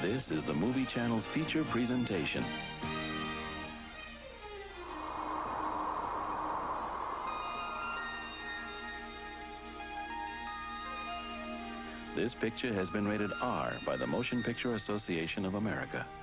This is the Movie Channel's feature presentation. This picture has been rated R by the Motion Picture Association of America.